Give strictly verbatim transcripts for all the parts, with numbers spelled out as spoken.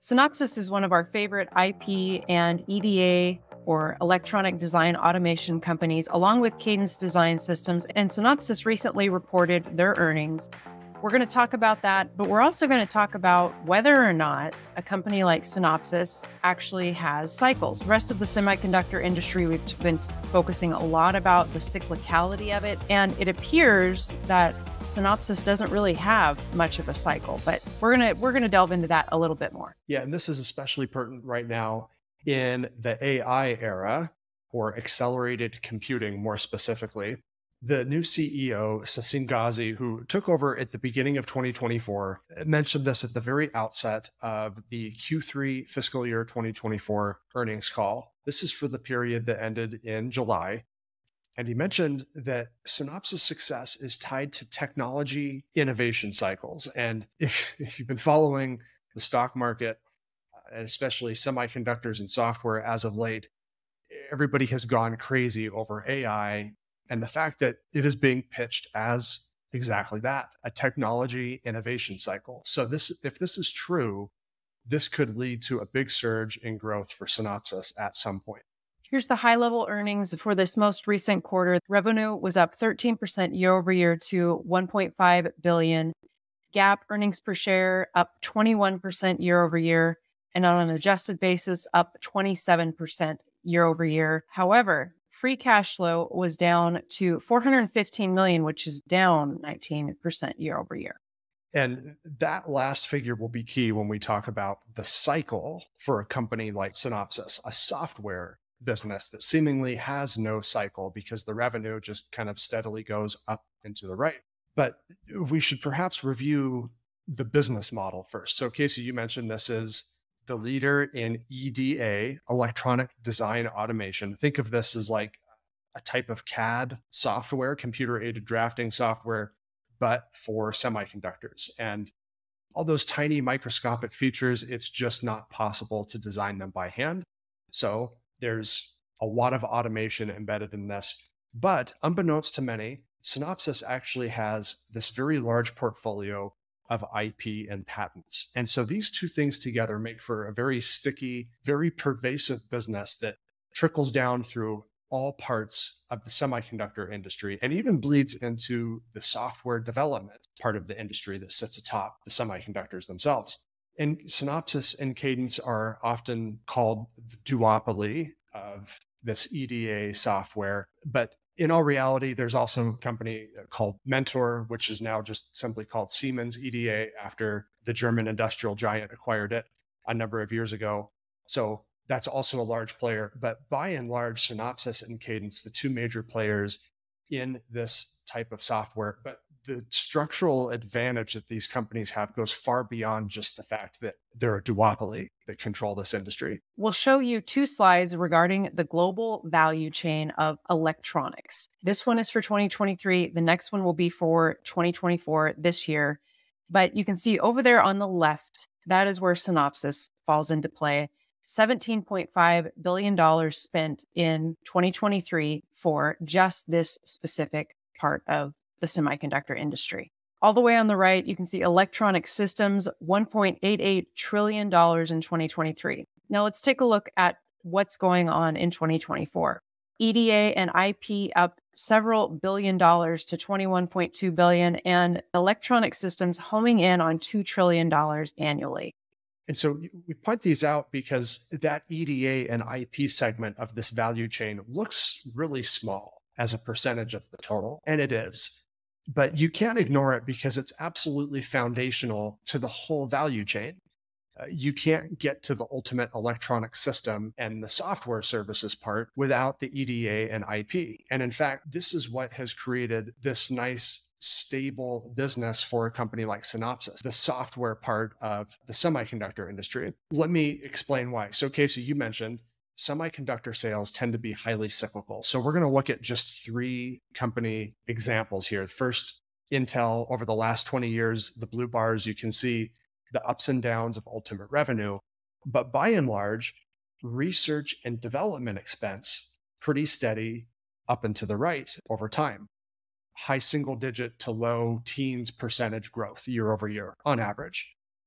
Synopsys is one of our favorite I P and E D A or electronic design automation companies, along with Cadence Design Systems. And Synopsys recently reported their earnings. We're going to talk about that, but we're also going to talk about whether or not a company like Synopsys actually has cycles. The rest of the semiconductor industry, we've been focusing a lot about the cyclicality of it, and it appears that Synopsys doesn't really have much of a cycle, but we're going to we're going to delve into that a little bit more. Yeah, and this is especially pertinent right now in the A I era, or accelerated computing more specifically. The new C E O, Sassine Ghazi, who took over at the beginning of twenty twenty-four, mentioned this at the very outset of the Q three fiscal year twenty twenty-four earnings call. This is for the period that ended in July. And he mentioned that Synopsys' success is tied to technology innovation cycles. And if, if you've been following the stock market, and especially semiconductors and software as of late, everybody has gone crazy over A I and the fact that it is being pitched as exactly that, a technology innovation cycle. So this, if this is true, this could lead to a big surge in growth for Synopsys at some point. Here's the high-level earnings for this most recent quarter. Revenue was up thirteen percent year over year to one point five billion dollars. GAAP earnings per share up twenty-one percent year over year, and on an adjusted basis, up twenty-seven percent year over year. However, free cash flow was down to four hundred fifteen million dollars, which is down nineteen percent year over year. And that last figure will be key when we talk about the cycle for a company like Synopsys, a software business that seemingly has no cycle because the revenue just kind of steadily goes up and to the right. But we should perhaps review the business model first. So Casey, you mentioned this is the leader in E D A, electronic design automation. Think of this as like a type of C A D software, computer-aided drafting software, but for semiconductors. And all those tiny microscopic features, it's just not possible to design them by hand. So there's a lot of automation embedded in this. But unbeknownst to many, Synopsys actually has this very large portfolio of I P and patents. And so these two things together make for a very sticky, very pervasive business that trickles down through all parts of the semiconductor industry and even bleeds into the software development part of the industry that sits atop the semiconductors themselves. And Synopsys and Cadence are often called the duopoly of this E D A software. But in all reality, there's also a company called Mentor, which is now just simply called Siemens E D A after the German industrial giant acquired it a number of years ago. So that's also a large player. But by and large, Synopsys and Cadence, the two major players in this type of software. But the structural advantage that these companies have goes far beyond just the fact that they're a duopoly that control this industry. We'll show you two slides regarding the global value chain of electronics. This one is for twenty twenty-three. The next one will be for twenty twenty-four, this year. But you can see over there on the left, that is where Synopsys falls into play. seventeen point five billion dollars spent in twenty twenty-three for just this specific part of the semiconductor industry. All the way on the right, you can see electronic systems, one point eight eight trillion dollars in twenty twenty-three. Now let's take a look at what's going on in twenty twenty-four. E D A and I P up several billion dollars to twenty-one point two billion dollars, and electronic systems homing in on two trillion dollars annually. And so we point these out because that E D A and I P segment of this value chain looks really small as a percentage of the total, and it is. But you can't ignore it because it's absolutely foundational to the whole value chain. Uh, you can't get to the ultimate electronic system and the software services part without the E D A and I P. And in fact, this is what has created this nice, stable business for a company like Synopsys, the software part of the semiconductor industry. Let me explain why. So Casey, you mentioned semiconductor sales tend to be highly cyclical. So we're going to look at just three company examples here. First, Intel. Over the last twenty years, the blue bars, you can see the ups and downs of ultimate revenue. But by and large, research and development expense, pretty steady up and to the right over time. High single digit to low teens percentage growth year over year on average.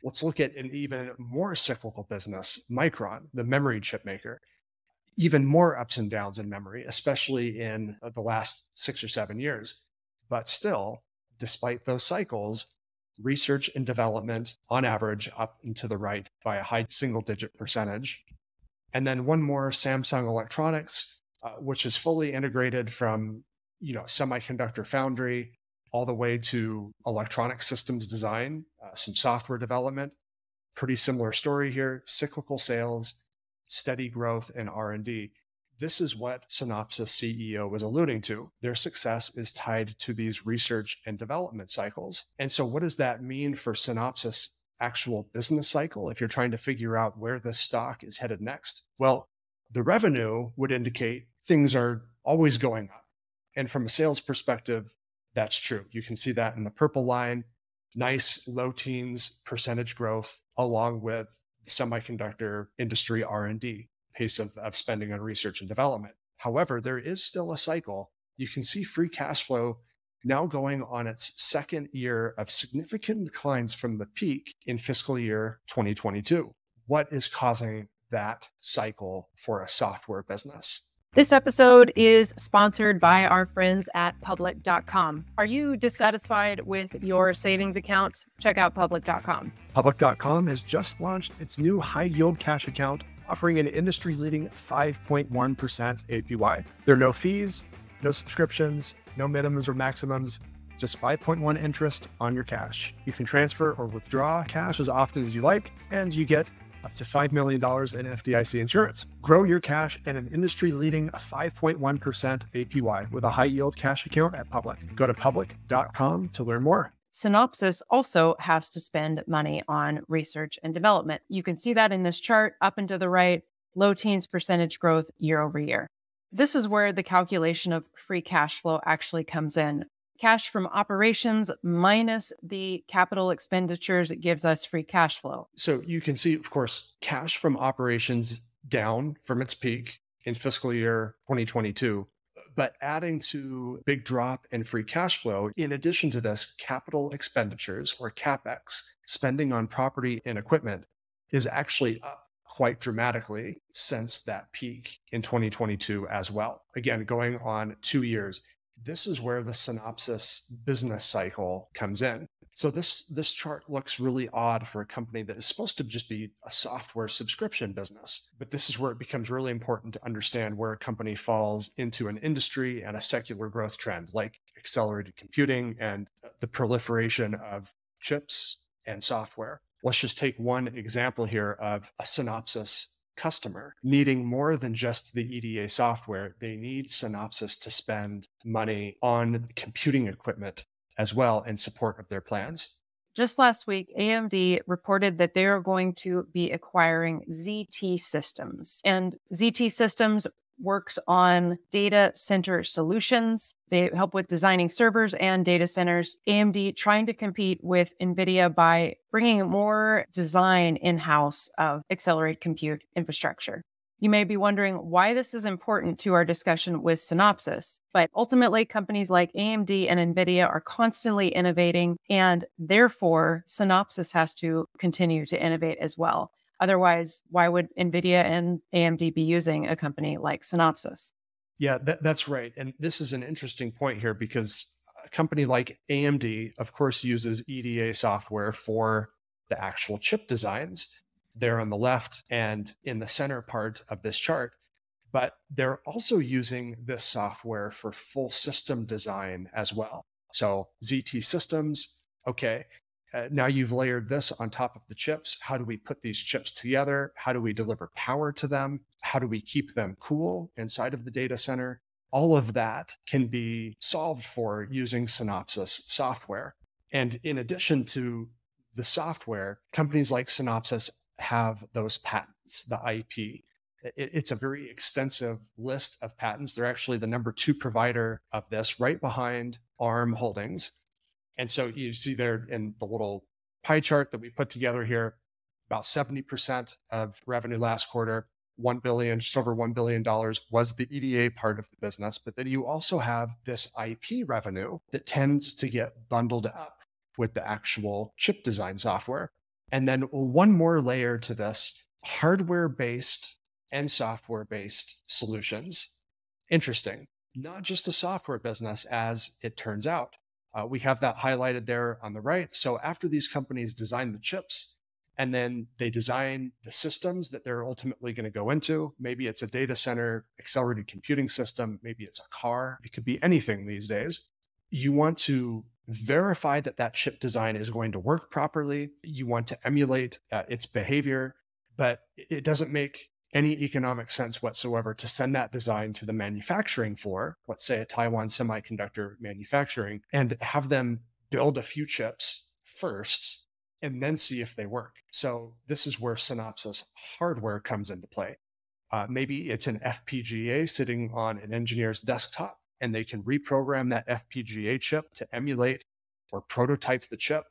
Let's look at an even more cyclical business, Micron, the memory chip maker. Even more ups and downs in memory, especially in the last six or seven years. But still, despite those cycles, research and development on average up and to the right by a high single digit percentage. And then one more, Samsung Electronics, uh, which is fully integrated from, you know, semiconductor foundry all the way to electronic systems design, uh, some software development. Pretty similar story here, cyclical sales, steady growth in R and D. This is what Synopsys C E O was alluding to. Their success is tied to these research and development cycles. And so what does that mean for Synopsys' actual business cycle if you're trying to figure out where the stock is headed next? Well, the revenue would indicate things are always going up. And from a sales perspective, that's true. You can see that in the purple line, nice low teens percentage growth along with the semiconductor industry R and D pace of, of spending on research and development. However, there is still a cycle. You can see free cash flow now going on its second year of significant declines from the peak in fiscal year twenty twenty-two. What is causing that cycle for a software business? This episode is sponsored by our friends at public dot com. Are you dissatisfied with your savings account? Check out public dot com. public dot com has just launched its new high-yield cash account, offering an industry-leading five point one percent A P Y. There are no fees, no subscriptions, no minimums or maximums, just five point one interest on your cash. You can transfer or withdraw cash as often as you like, and you get up to five million dollars in F D I C insurance. Grow your cash at an industry-leading five point one percent A P Y with a high-yield cash account at Public. Go to public dot com to learn more. Synopsys also has to spend money on research and development. You can see that in this chart up and to the right, low teens percentage growth year over year. This is where the calculation of free cash flow actually comes in. Cash from operations minus the capital expenditures gives us free cash flow. So you can see, of course, cash from operations down from its peak in fiscal year twenty twenty-two, but adding to big drop in free cash flow. In addition to this, capital expenditures or CapEx, spending on property and equipment, is actually up quite dramatically since that peak in twenty twenty-two as well. Again, going on two years. This is where the Synopsys business cycle comes in. So this, this chart looks really odd for a company that is supposed to just be a software subscription business. But this is where it becomes really important to understand where a company falls into an industry and a secular growth trend, like accelerated computing and the proliferation of chips and software. Let's just take one example here of a Synopsys customer needing more than just the E D A software. They need Synopsys to spend money on computing equipment as well in support of their plans. Just last week, A M D reported that they are going to be acquiring Z T Systems. And Z T Systems works on data center solutions. They help with designing servers and data centers. A M D trying to compete with NVIDIA by bringing more design in-house of accelerated compute infrastructure. You may be wondering why this is important to our discussion with Synopsys, but ultimately companies like A M D and NVIDIA are constantly innovating, and therefore Synopsys has to continue to innovate as well. Otherwise, why would NVIDIA and A M D be using a company like Synopsys? Yeah, that, that's right. And this is an interesting point here because a company like A M D, of course, uses E D A software for the actual chip designs. They're on the left and in the center part of this chart, but they're also using this software for full system design as well. So Z T Systems, okay, uh, now you've layered this on top of the chips. How do we put these chips together? How do we deliver power to them? How do we keep them cool inside of the data center? All of that can be solved for using Synopsys software. And in addition to the software, companies like Synopsys have those patents, the I P. It's a very extensive list of patents. They're actually the number two provider of this, right behind ARM Holdings. And so you see there in the little pie chart that we put together here, about seventy percent of revenue last quarter, one billion dollars, just over one billion dollars was the E D A part of the business. But then you also have this I P revenue that tends to get bundled up with the actual chip design software. And then one more layer to this, hardware-based and software-based solutions. Interesting. Not just a software business, as it turns out. Uh, we have that highlighted there on the right. So after these companies design the chips, and then they design the systems that they're ultimately going to go into, maybe it's a data center, accelerated computing system, maybe it's a car, it could be anything these days. You want to verify that that chip design is going to work properly. You want to emulate uh, its behavior, but it doesn't make any economic sense whatsoever to send that design to the manufacturing floor, let's say at Taiwan Semiconductor Manufacturing, and have them build a few chips first and then see if they work. So this is where Synopsys hardware comes into play. Uh, maybe it's an F P G A sitting on an engineer's desktop, and they can reprogram that F P G A chip to emulate or prototype the chip.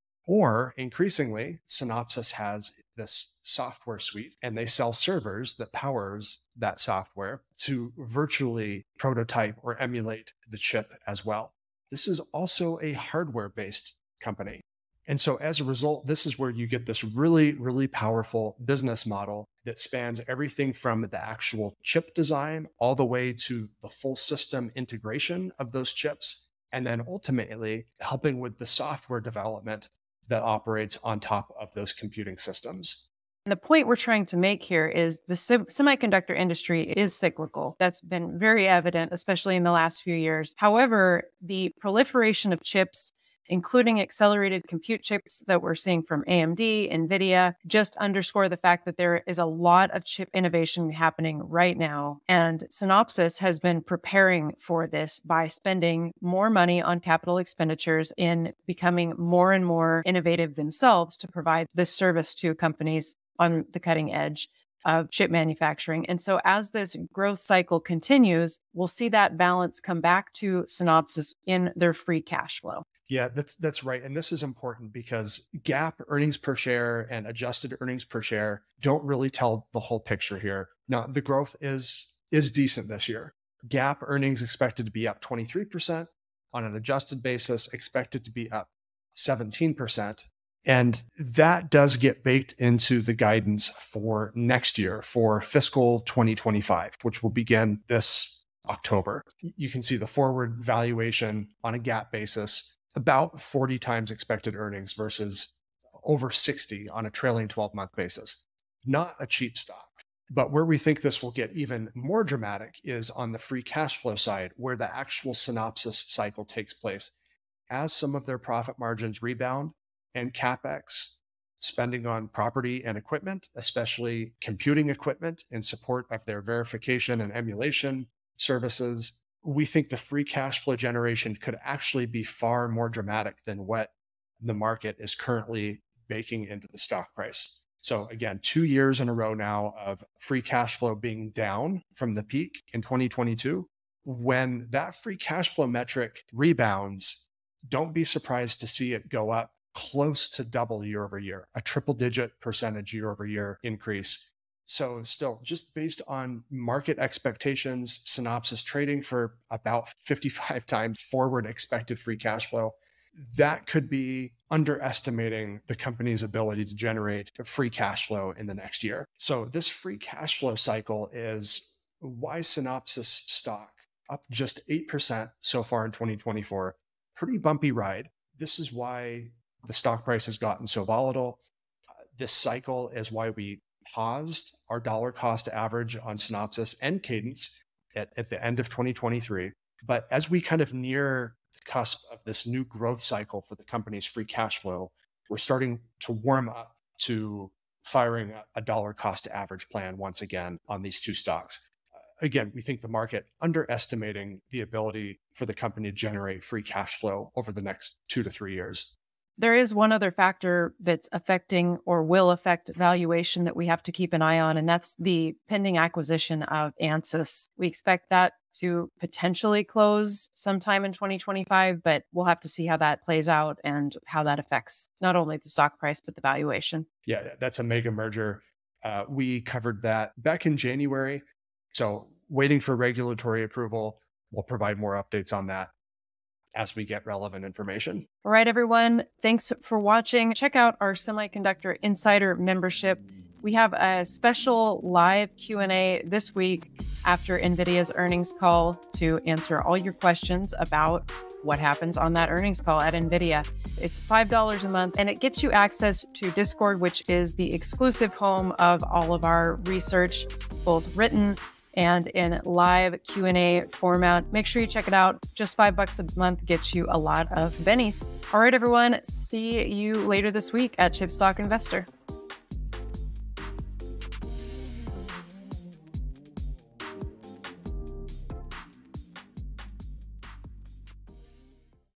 Or increasingly, Synopsys has this software suite, and they sell servers that powers that software to virtually prototype or emulate the chip as well. This is also a hardware-based company. And so as a result, this is where you get this really, really powerful business model that spans everything from the actual chip design all the way to the full system integration of those chips, and then ultimately helping with the software development that operates on top of those computing systems. And the point we're trying to make here is the sem- semiconductor industry is cyclical. That's been very evident, especially in the last few years. However, the proliferation of chips, including accelerated compute chips that we're seeing from A M D, NVIDIA, just underscore the fact that there is a lot of chip innovation happening right now. And Synopsys has been preparing for this by spending more money on capital expenditures in becoming more and more innovative themselves to provide this service to companies on the cutting edge of chip manufacturing. And so as this growth cycle continues, we'll see that balance come back to Synopsys in their free cash flow. Yeah, that's that's right. And this is important because GAAP earnings per share and adjusted earnings per share don't really tell the whole picture here. Now, the growth is is decent this year. GAAP earnings expected to be up twenty-three percent. On an adjusted basis, expected to be up seventeen percent. And that does get baked into the guidance for next year, for fiscal twenty twenty-five, which will begin this October. You can see the forward valuation on a GAAP basis, about forty times expected earnings versus over sixty on a trailing twelve month basis. Not a cheap stock. But where we think this will get even more dramatic is on the free cash flow side, where the actual Synopsys cycle takes place. As some of their profit margins rebound and CapEx spending on property and equipment, especially computing equipment in support of their verification and emulation services, we think the free cash flow generation could actually be far more dramatic than what the market is currently baking into the stock price. So again, two years in a row now of free cash flow being down from the peak in twenty twenty-two. When that free cash flow metric rebounds, don't be surprised to see it go up close to double year over year, a triple digit percentage year over year increase. So still, just based on market expectations, Synopsys trading for about fifty-five times forward expected free cash flow, that could be underestimating the company's ability to generate free cash flow in the next year. So this free cash flow cycle is why Synopsys stock up just eight percent so far in twenty twenty-four. Pretty bumpy ride. This is why the stock price has gotten so volatile. Uh, this cycle is why we paused our dollar cost average on Synopsys and Cadence at, at the end of twenty twenty-three. But as we kind of near the cusp of this new growth cycle for the company's free cash flow, we're starting to warm up to firing a, a dollar cost average plan once again on these two stocks. Uh, again, we think the market underestimating the ability for the company to generate free cash flow over the next two to three years. There is one other factor that's affecting or will affect valuation that we have to keep an eye on, and that's the pending acquisition of Ansys. We expect that to potentially close sometime in twenty twenty-five, but we'll have to see how that plays out and how that affects not only the stock price, but the valuation. Yeah, that's a mega merger. Uh, we covered that back in January. So waiting for regulatory approval. We'll provide more updates on that. as we get relevant information. All right, everyone. Thanks for watching. Check out our Semiconductor Insider membership. We have a special live Q and A this week after NVIDIA's earnings call to answer all your questions about what happens on that earnings call at NVIDIA. It's five dollars a month, and it gets you access to Discord, which is the exclusive home of all of our research, both written and in live Q and A format. Make sure you check it out. Just five bucks a month gets you a lot of bennies. All right, everyone. See you later this week at Chipstock Investor.